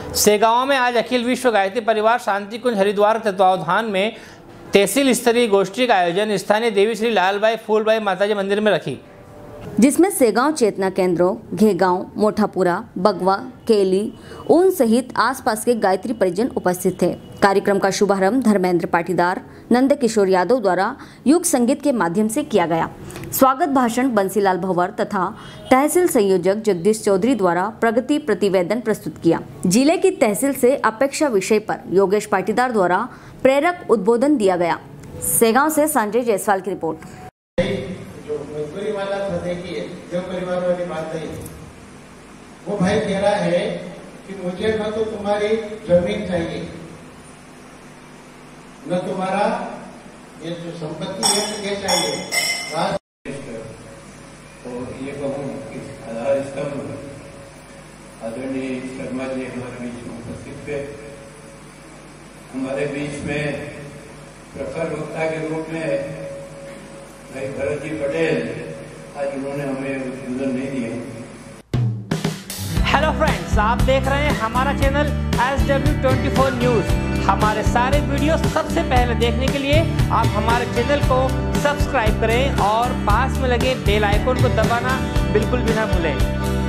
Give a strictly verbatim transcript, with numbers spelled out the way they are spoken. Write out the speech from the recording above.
सेगांव में आज अखिल विश्व गायत्री परिवार शांति कुंज हरिद्वार तत्वावधान में तहसील स्तरीय गोष्ठी का आयोजन स्थानीय देवी श्री लालबाई फूलबाई माताजी मंदिर में रखी, जिसमें सेगांव चेतना केंद्रों, घेगांव, मोठापुरा, बगवा, केली, ऊन सहित आसपास के गायत्री परिजन उपस्थित थे। कार्यक्रम का शुभारंभ धर्मेंद्र पाटीदार, नंद किशोर यादव द्वारा युग संगीत के माध्यम से किया गया। स्वागत भाषण बंसीलाल भंवर तथा तहसील संयोजक जगदीश चौधरी द्वारा प्रगति प्रतिवेदन प्रस्तुत किया। जिले की तहसील से अपेक्षा विषय पर योगेश पाटीदार द्वारा प्रेरक उद्बोधन दिया गया। सेगांव से संजय जायसवाल की रिपोर्ट। मजदूरी वाला फंसे की है, जो परिवार वाली बात नहीं, वो भाई कह रहा है कि मुझे न तो तुम्हारी जमीन चाहिए, न तुम्हारा ये जो संपत्ति है ये चाहिए। तो ये कहूँ कि आधार स्तंभ आदरणीय शर्मा जी हमारे बीच में उपस्थित थे। हमारे बीच में प्रखर वक्ता के रूप में भाई भरत जी पटेल, आज उन्होंने हमें उद्बोधन नहीं दिया। हेलो फ्रेंड्स, आप देख रहे हैं हमारा channel S W twenty four news. हमारे सारे वीडियो सबसे पहले देखने के लिए आप हमारे चैनल को सब्सक्राइब करें और पास में लगे बेल आइकन को दबाना बिल्कुल भी ना भूलें।